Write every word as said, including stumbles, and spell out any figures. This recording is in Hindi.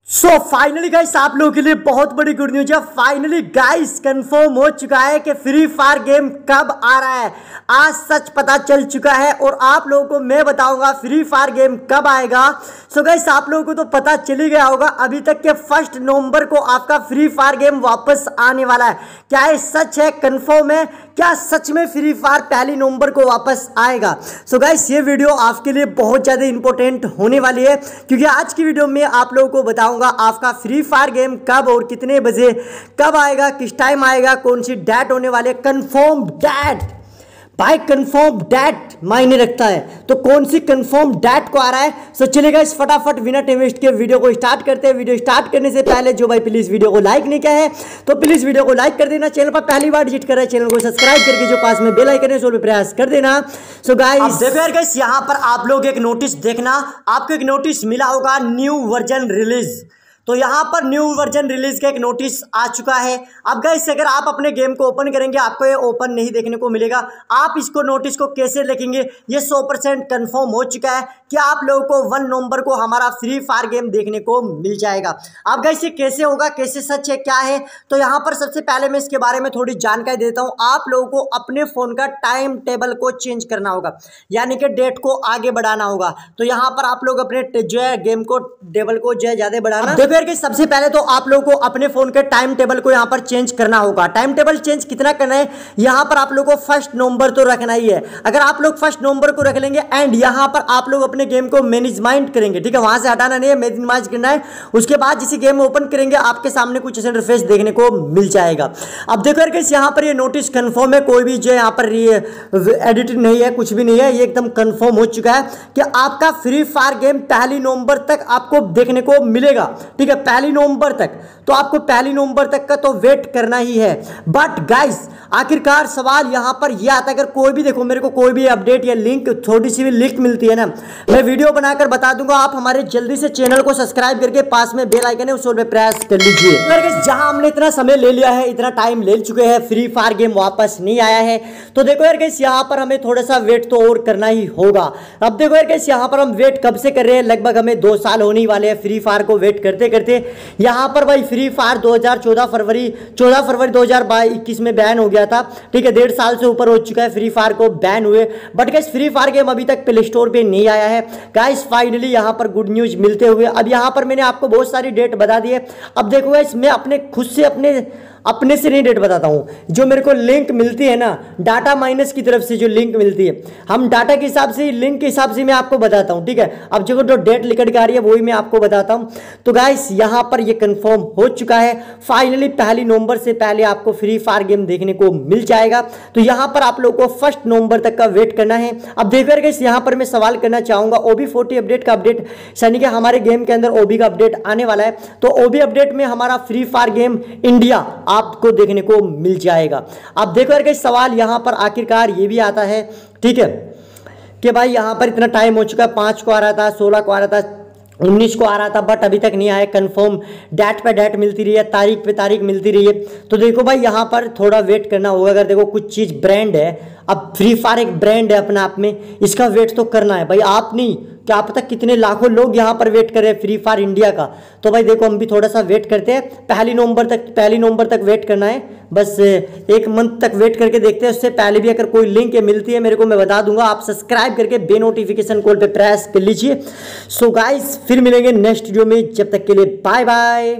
सो फाइनली गाइस आप लोगों के लिए बहुत बड़ी गुड न्यूज है। फाइनली गाइस कंफर्म हो चुका है कि फ्री फायर गेम कब आ रहा है। आज सच पता चल चुका है और आप लोगों को मैं बताऊंगा फ्री फायर गेम कब आएगा। सो गाइस आप लोगों को तो पता चल ही गया होगा अभी तक के फर्स्ट नवंबर को आपका फ्री फायर गेम वापस आने वाला है। क्या ये सच है, कंफर्म है? क्या सच में फ्री फायर पहली नवंबर को वापस आएगा? सो गाइस ये वीडियो आपके लिए बहुत ज़्यादा इंपॉर्टेंट होने वाली है, क्योंकि आज की वीडियो में आप लोगों को बताऊंगा आपका फ्री फायर गेम कब और कितने बजे कब आएगा, किस टाइम आएगा, कौन सी डेट होने वाली है। कंफर्म डेट भाई, कंफर्म डेट मायने रखता है, तो कौन सी कंफर्म डेट को आ रहा है। सो चलेगा इस फटाफट बिना टाइम वेस्ट के वीडियो को स्टार्ट करते हैं। वीडियो स्टार्ट करने से पहले जो भाई प्लीज वीडियो को लाइक नहीं किया है तो प्लीज वीडियो को लाइक कर देना। चैनल पर पहली बार विजिट कर रहे हैं चैनल को सब्सक्राइब करके जो पास में बेल आइकन है उस पर प्रेस कर देना। सो गाइस देखो यार गाइस यहाँ पर आप लोग एक नोटिस देखना, आपको एक नोटिस मिला होगा न्यू वर्जन रिलीज। तो यहाँ पर न्यू वर्जन रिलीज का एक नोटिस आ चुका है। अब गाइस अगर आप अपने गेम को ओपन करेंगे आपको ये ओपन नहीं देखने को मिलेगा। आप इसको नोटिस को कैसे लिखेंगे, ये सौ परसेंट कन्फर्म हो चुका है कि आप लोगों को वन नवंबर को हमारा फ्री फायर गेम देखने को मिल जाएगा। अब गाइस ये कैसे होगा, कैसे सच है, क्या है, तो यहाँ पर सबसे पहले मैं इसके बारे में थोड़ी जानकारी देता हूँ। आप लोगों को अपने फ़ोन का टाइम टेबल को चेंज करना होगा, यानी कि डेट को आगे बढ़ाना होगा। तो यहाँ पर आप लोग अपने जो है गेम को टेबल को जो है ज़्यादा बढ़ाना। कि सबसे पहले तो आप लोगों को अपने फोन के टाइम टेबल को यहां पर चेंज करना होगा। टाइम टेबल चेंज कितना करना है, यहां पर आप लोगों को फर्स्ट नवंबर तो रखना ही है। अगर आप लोग फर्स्ट नवंबर को रख लेंगे एंड यहां पर आप लोग अपने गेम को मैनेजमेंट करेंगे, ठीक है, वहां से हटाना नहीं है, मैनेज करना है। उसके बाद जिसे गेम ओपन करेंगे आपके सामने कुछ इंटरफेस देखने को मिल जाएगा। अब देखो यार यहां पर ये नोटिस कंफर्म है, कोई भी जो यहां पर एडिट नहीं है, कुछ भी नहीं है, ये एकदम कंफर्म हो चुका है कि आपका फ्री फायर गेम पहली नवंबर तक आपको देखने को मिलेगा। ठीक है, पहली नवंबर तक, तो आपको पहली नवंबर तक का तो वेट करना ही है। बट गाइस आखिरकार सवाल यहां पर यह आता है, अगर कोई भी देखो मेरे को कोई भी अपडेट या लिंक, थोड़ी सी भी लिंक मिलती है ना, मैं वीडियो बनाकर बता दूंगा। आप हमारे जल्दी से चैनल को सब्सक्राइब करके पास में बेल आइकन है उस पर प्रेस कर लीजिए। जहां हमने इतना समय ले लिया है, इतना टाइम ले चुके हैं, फ्री फायर गेम वापस नहीं आया है, तो देखो यार गाइस यहां पर हमें थोड़ा सा वेट तो और करना ही होगा। अब देखो यार गाइस यहां पर हम वेट कब से कर रहे हैं, लगभग हमें दो साल होने ही वाले हैं फ्री फायर को वेट करते करते। यहां पर भाई फ्री फायर दो हज़ार चौदह फरवरी चौदह फरवरी दो हज़ार इक्कीस में बैन हो गया था। ठीक है, डेढ़ साल से ऊपर हो चुका है फ्री फायर को बैन हुए। But guys free fire game अभी तक प्ले स्टोर पे नहीं आया है। गाइस फाइनली यहां पर गुड न्यूज मिलते हुए अब यहां पर मैंने आपको बहुत सारी डेट बता दी है। अब देखो गाइस मैं अपने खुद से अपने अपने से नहीं डेट बताता हूँ, जो मेरे को लिंक मिलती है ना डाटा माइनस की तरफ से, जो लिंक मिलती है, हम डाटा के हिसाब से, लिंक के हिसाब से मैं आपको बताता हूँ। ठीक है, अब जो जो डेट लिखट के आ रही है वही मैं आपको बताता हूँ। तो गाइस यहाँ पर ये कंफर्म हो चुका है, फाइनली पहली नवंबर से पहले आपको फ्री फायर गेम देखने को मिल जाएगा। तो यहाँ पर आप लोगों को फर्स्ट नवंबर तक का वेट करना है। अब देखिए गाइस यहाँ पर मैं सवाल करना चाहूँगा, ओबी फोर्टी अपडेट का अपडेट, यानी कि हमारे गेम के अंदर ओबी का अपडेट आने वाला है। तो ओबी अपडेट में हमारा फ्री फायर गेम इंडिया आपको देखने को मिल जाएगा। अब देखो यार गाइस सवाल यहां पर आखिरकार ये भी आता है, ठीक है, कि भाई यहां पर इतना टाइम हो चुका है, पांच को आ रहा था, सोलह को आ रहा था, उन्नीस को आ रहा था, बट अभी तक नहीं आया। कंफर्म डेट पे डेट मिलती रही है, तारीख पे तारीख मिलती रही है। तो देखो भाई यहाँ पर थोड़ा वेट करना होगा। अगर देखो कुछ चीज़ ब्रांड है, अब फ्री फायर एक ब्रांड है अपने आप में, इसका वेट तो करना है भाई। आप नहीं, क्या पता कितने लाखों लोग यहाँ पर वेट कर रहे हैं फ्री फायर इंडिया का। तो भाई देखो हम भी थोड़ा सा वेट करते हैं, पहली नवंबर तक पहली नवंबर तक वेट करना है, बस एक मंथ तक वेट करके देखते हैं। उससे पहले भी अगर कोई लिंक मिलती है मेरे को मैं बता दूंगा। आप सब्सक्राइब करके बे नोटिफिकेशन कॉल पे प्रेस कर लीजिए। सो गाइस फिर मिलेंगे नेक्स्ट वीडियो में, जब तक के लिए बाय बाय।